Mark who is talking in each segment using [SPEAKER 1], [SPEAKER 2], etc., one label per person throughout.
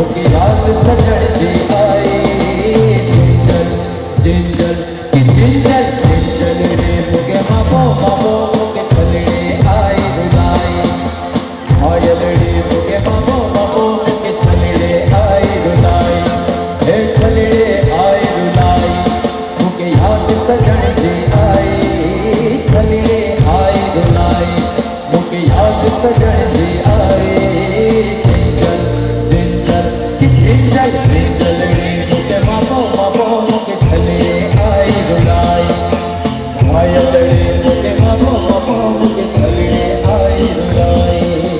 [SPEAKER 1] मुके याद सजण जी आए जिंजल जिंजल कि जिंजल जिंजल रे मुके मापो मापो मुके छलड़े आए रुलाई आयल रे मुके मापो मापो मुके छलड़े आए रुलाई हे छलड़े आए रुलाई मुके याद सजण जी आए छलड़े आए रुलाई मुके याद सजण जी आए जिंजल जिंजल कि जिंजल जिंजल रे मुके मापो मापो मुके छलड़े आए रुलाई आयल रे मुके मापो मापो मुके छलड़े आए रुलाई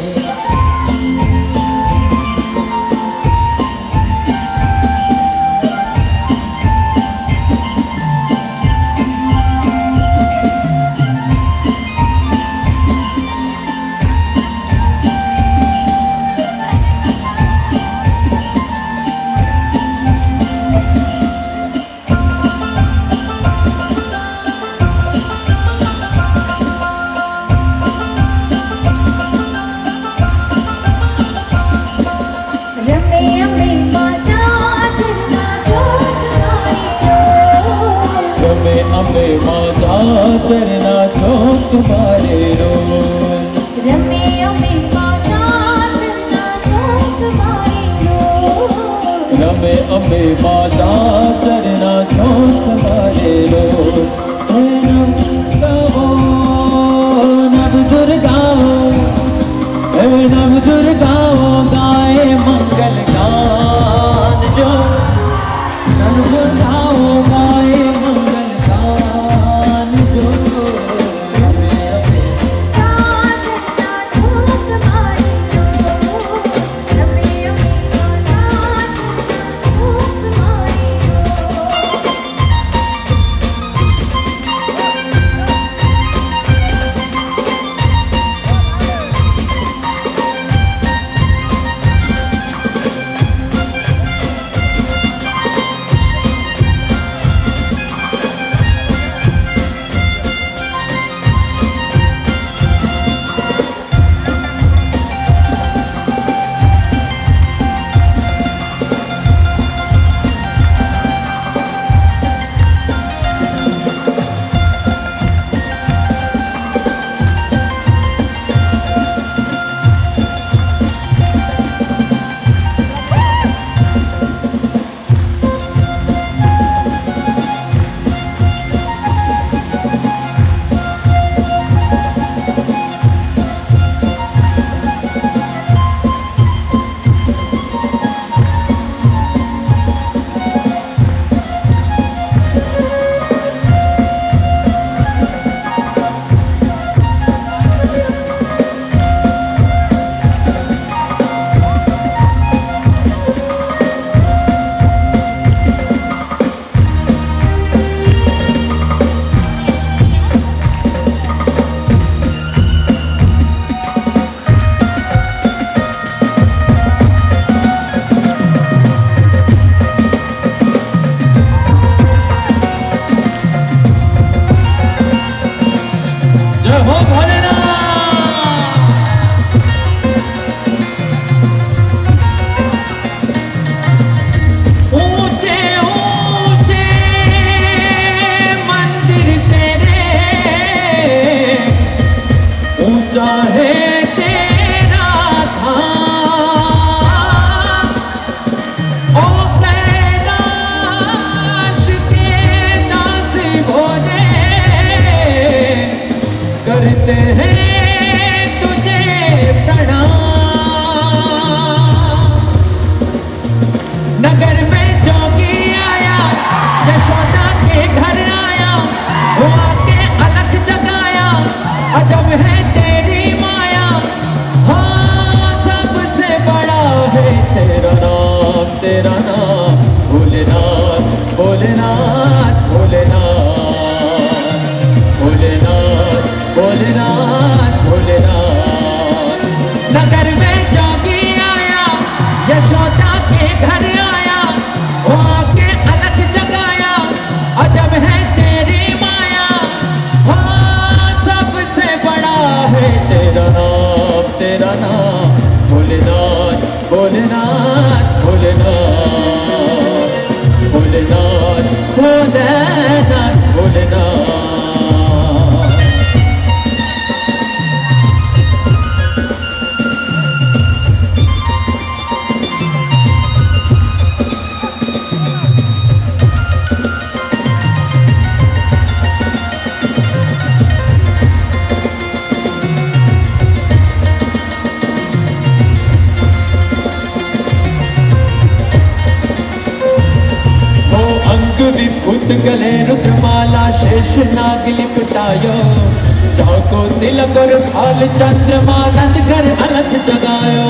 [SPEAKER 1] अम्बे माता चरना चौक मारे रो
[SPEAKER 2] रमे अम्बे माता चरना चौक मारे रो
[SPEAKER 1] रमे अम्बे माता चरना चौक मारे रो नव दुर्गाओ नव दुर्गाओ गाए मंगल गान जो नव दुर्गाओ गाए मंगल गान जो रमे अम्बे
[SPEAKER 2] चरना चौक मारे रो रमे अम्बे माता चरना चौक मारे
[SPEAKER 1] करते हैं तुझे प्रणाम नगर में जोगी आया यशोदा के घर आया वो आके अलख जगाया अजब है तेरी माया हाँ सबसे बड़ा है तेरा नाम भोलेनाथ भोलेनाथ भोलेनाथ भोलेनाथ भोलेनाथ भोलेनाथ नगर में जोगी आया यशोदा के घर आया वो आके अलख जगाया अजब है तेरी माया हाँ सबसे बड़ा है तेरा नाम भोलेनाथ भोलेनाथ भोलेनाथ भोलेनाथ भोलेनाथ भोलेनाथ। विभूत गले रुद्रमाला शेष नाग लिपटायो, जाको तिलक और फाल चंद्रमा नंद घर अलख जगायो।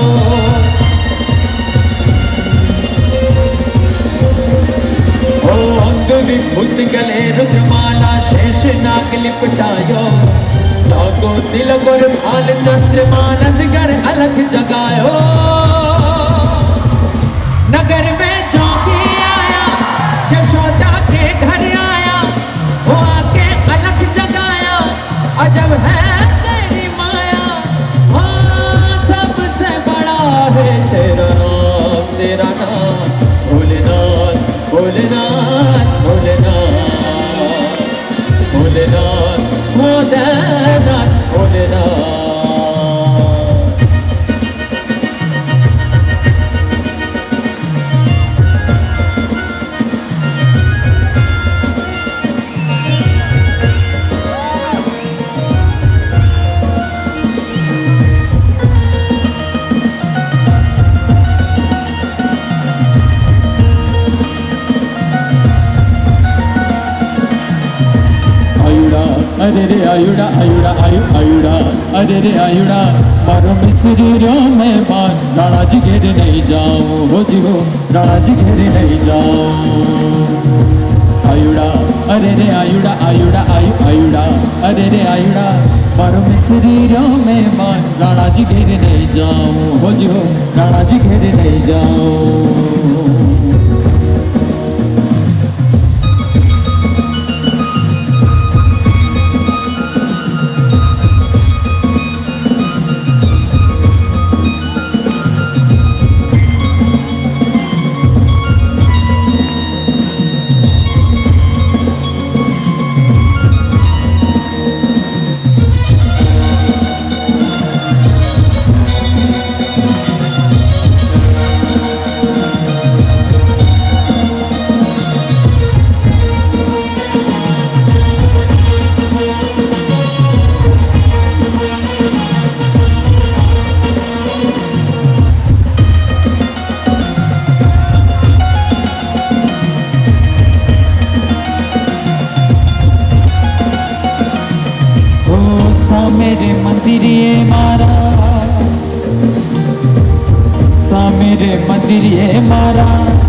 [SPEAKER 1] ओ अंग विभूत गले रुद्रमाला शेष नाग लिपटायो, जाको तिलक और फाल चंद्रमा नंद घर अलख जगायो। नगर में जोगी आया यशोदा के घर आया, वो आके अलख जगाया, अजब है तेरी माया। हाँ सबसे बड़ा है तेरा नाम भोलेनाथ भोलेनाथ भोलेनाथ भोलेनाथ भोलेनाथ भोलेनाथ। अरे रे आयुड़ा आयुड़ा आयुड़ा अरे रे आयुड़ा मारो मिस्री रो मैं बार राणा जी घेरे नहीं जाऊं हो जी हो राणा जी घेरे नहीं जाऊं। आयुड़ा अरे रे आयुड़ा आयुड़ा आयुड़ा अरे रे आयुड़ा मारो मिस्री रो मैं बार राणा जी घेरे नहीं जाऊं हो जी हो राणा जी घेरे नहीं जाऊं। मेरे मंदिरिए मारा सा मेरे मंदिरिए मारा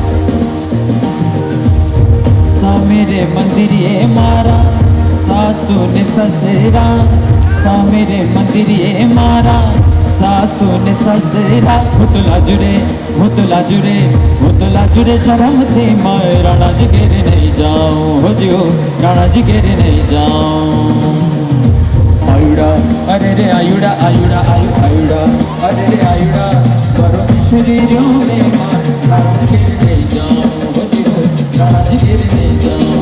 [SPEAKER 1] सा मेरे मंदिरिए मारा सासू ने ससुरा सा मेरे मंदिरिए मारा सासू ने ससुरा भुतला जुड़े भुतला जुड़े भुतला जुड़े शर्म थी मैं राणा जी घेरे नहीं जाऊं हो जियो राणा जी घेरे नहीं जाऊं। आयुड़ा अरे रे आयुड़ा आयुड़ा आयुड़ा अरे रे आयुड़ा करो शरीरों में मार राणा जी घेरे नहीं जाऊं हो जियो राणा जी घेरे नहीं जाऊं।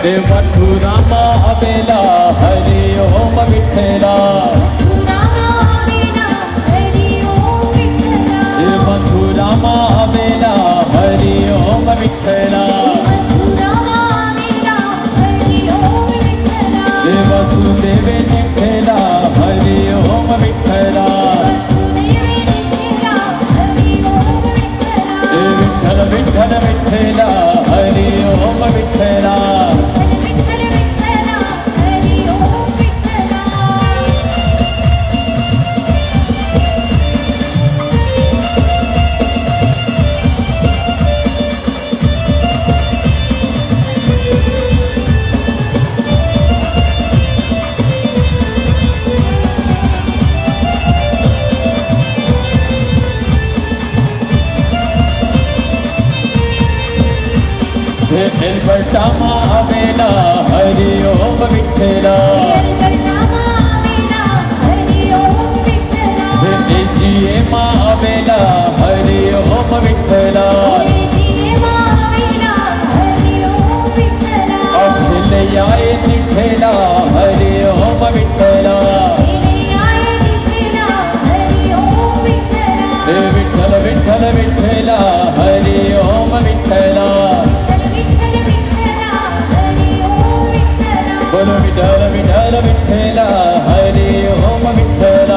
[SPEAKER 1] मथुरा मावेला हरि ओम विठला मथुरा मावेला हरि ओम विठला वसुदेव विठला हरि ओम विठला विठल विठल विठला हरि ओम विठला बटा मावेला हरि ओम विठला जिए मावेला हरि ओम विठला अखिलयाए निठला हरि ओम विठला विठल विठल विठला हरि ओम विठला बोलो विठल विठल विठला हरि ओम विठला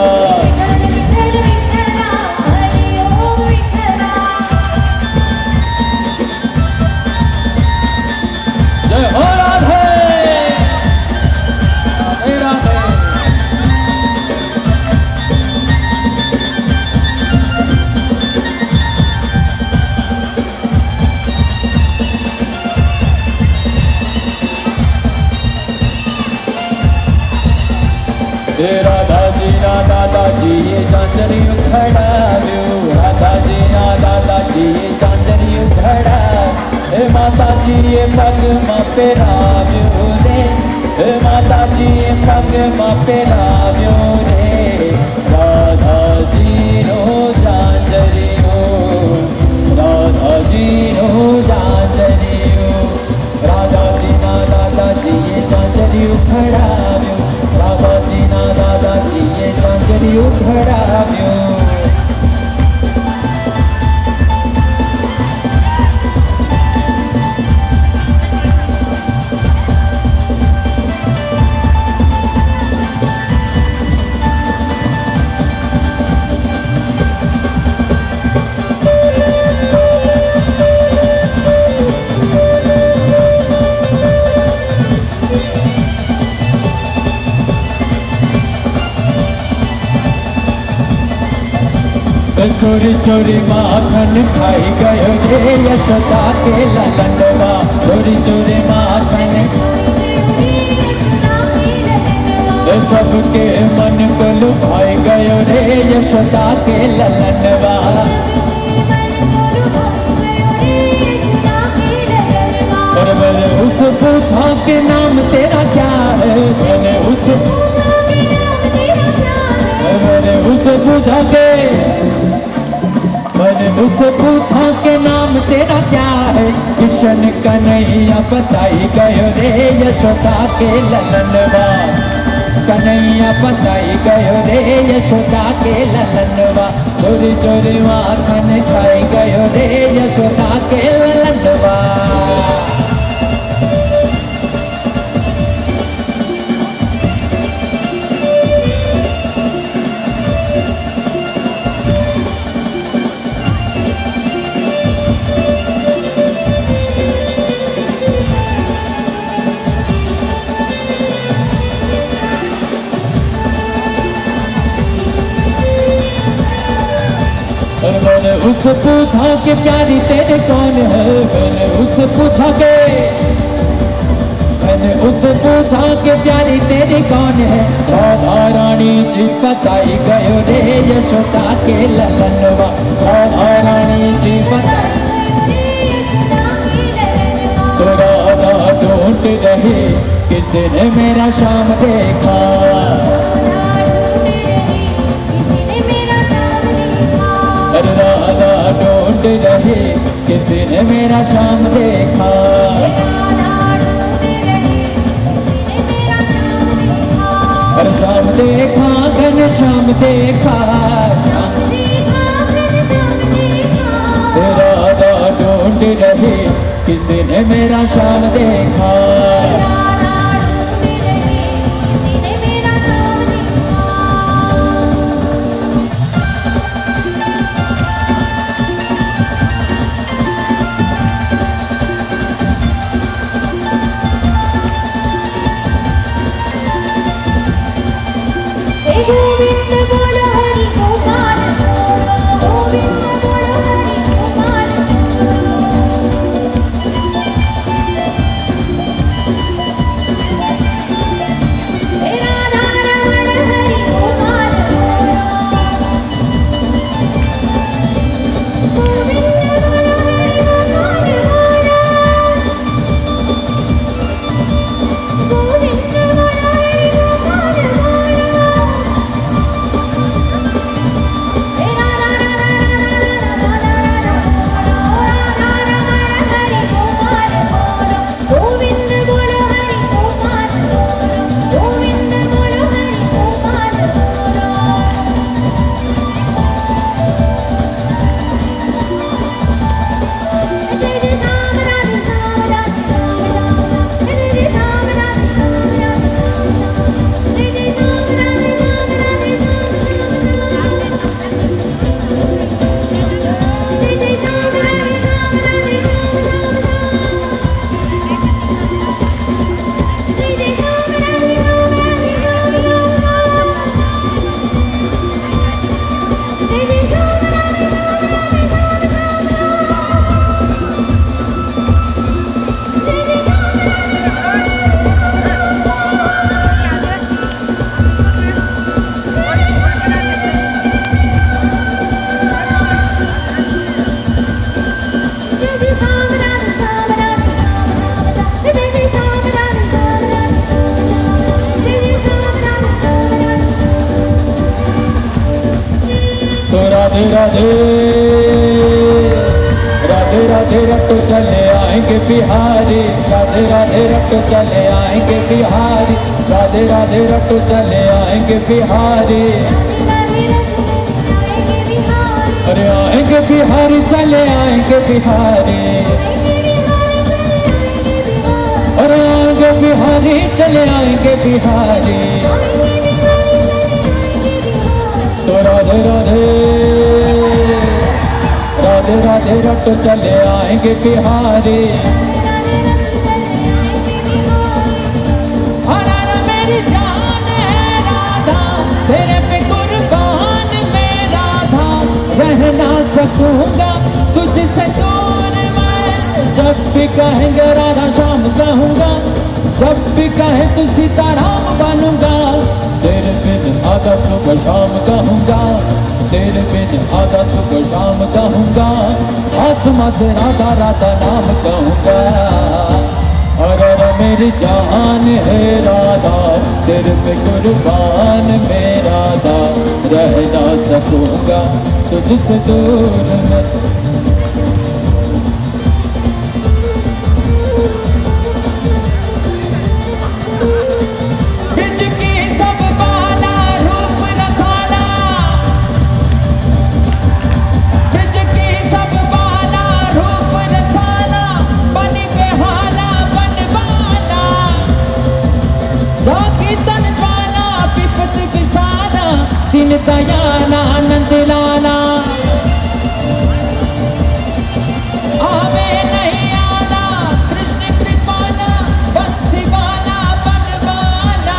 [SPEAKER 1] जय हो राधे राधे राधे। राधा जी ये चांदनी उखड़ाव्यो राधा जी ये चांदनी उखड़ा हे माता जी ये पग मां पेराव्यो रे हे माता जी ये पग मां पेराव्यो रे राधा जी रो चांदनियो राधा जी रो चांदनियो राधा जी ये चांदनी उखड़ाव्यो राधा जी ये चांदनी उखड़ाव्यो चोरी चोरी माखन खाई गयो रे यशोदा के ललनवा चोरी चोरी माखन सबके मन को लुभाई गयो रे यशोदा के ललनवा और मैंने उस पूछा के नाम तेरा क्या है मैंने उस पूछा के मैंने उससे पूछा के नाम तेरा क्या है किशन कन्हैया बताई गयो रे यशोदा के ललनवा कन्हैया बताई गयो रे यशोदा के ललनवा चोरी चोरी माखन खाई गयो रे यशोदा के ललनवा मैंने उससे पूछा कि प्यारी तेरे कौन है मैंने उससे पूछा कि प्यारी तेरी कौन है राधा रानी जी बताई गयो रे यशोदा के ललनवा राधा रानी जी बताई तो राधा ढूंढ रही किसी ने मेरा शाम देखा राधा ढूंढ रही किसी ने मेरा शाम देखा देखा,
[SPEAKER 2] श्याम देखा, घनश्याम देखा।
[SPEAKER 1] तेरा राधा ढूंढ रही, किसी ने मेरा श्याम देखा।
[SPEAKER 2] राधा ढूंढ रही, किसी ने मेरा श्याम देखा। हे गोविंद बोलो हरि गोपाल बोलो, गोविंद बोलो हरि गोपाल बोलो। हे राधा रमण हरि गोपाल बोलो, गोविंद बोलो हरि गोपाल बोलो, गोविंद बोलो हरि गोपाल बोलो। हे राधा रमण हरि गोपाल बोलो, गोविंद बोलो हरि गोपाल बोलो, गोविंद बोलो हरि गोपाल बोलो। जय जय श्याम राधे श्याम राधे श्याम राम राम, जय जय श्याम राधे श्याम राधे श्याम राम, जय जय श्याम राधे श्याम राधे श्याम राम, जय जय श्याम राधे श्याम राधे श्याम राम राम, जय जय श्याम राधे श्याम राधे श्याम राम राम, जय जय श्याम राधे श्याम राधे श्याम राम
[SPEAKER 1] तो राधे राधे राधे राधे रट्टू चले आएंगे बिहारी, राधे राधे रट्टू चले आएंगे बिहारी, राधे राधे रट्टू चले आएंगे बिहारी। अरे आएंगे बिहारी, चले आएंगे बिहारी, अरे आएंगे बिहारी, चले आएंगे बिहारी। तो राधे राधे राधे राधे रट्टू चले आएंगे बिहारी। हराना मेरी जान है राधा, तेरे पे कुर्बान मैं राधा, रह ना सकूंगा तुझसे दूर मैं। जब भी कहेंगे राधा श्याम कहूंगा, जब भी कहे तू सीताराम बनूंगा। तेरे बिन आधा सुबह शाम कहूंगा, तेरे बिन आधा सुबह शाम कहूंगा। आसमां से राधा राधा नाम कहूंगा। अरे मेरी जान है राधा, तेरे पे कुर्बान मैं राधा, रह ना सकूंगा तुझसे दूर मैं। दिन दयाला आनंद लाला, आवे नहीं आला कृष्ण कृपाला, बंसी वाला बनवाला।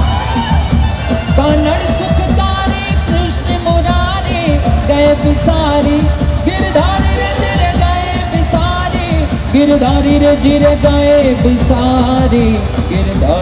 [SPEAKER 1] कन्नड़ सुखकारी कृष्ण मुरारी, गए बिसारी गिरधारी रे जिरे गए बिसारी, गिरधारी रे जिरे गए बिसारी, गिरधारी